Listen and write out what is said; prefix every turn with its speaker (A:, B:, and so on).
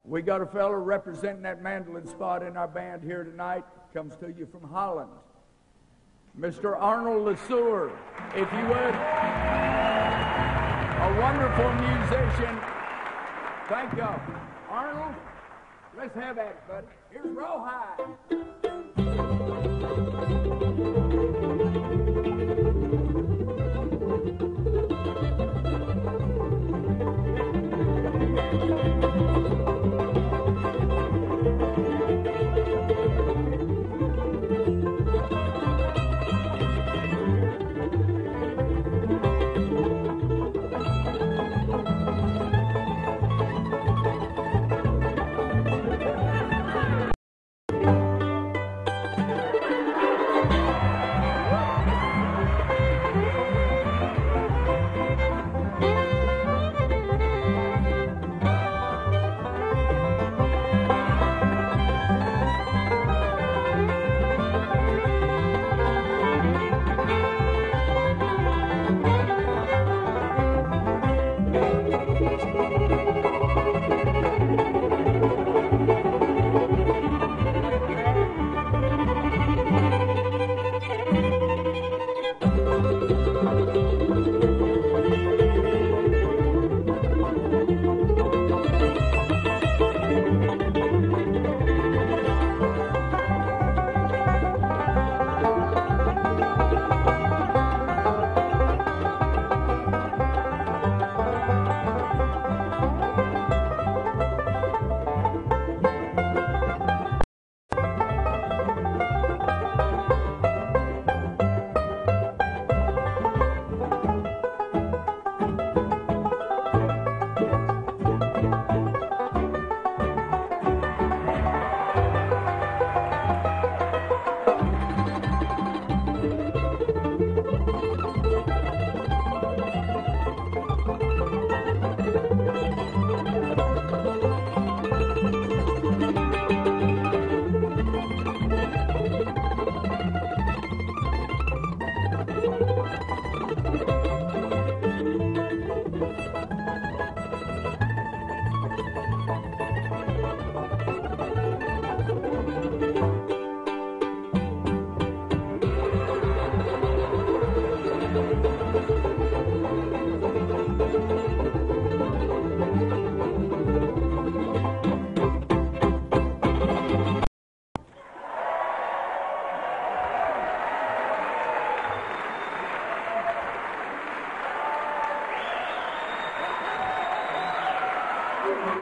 A: We got a fellow representing that mandolin spot in our band here tonight. Comes to you from Holland. Mr. Arnold Lasseur, if you would. A wonderful musician. Thank you. Arnold, let's have at it, buddy. Here's Rawhide.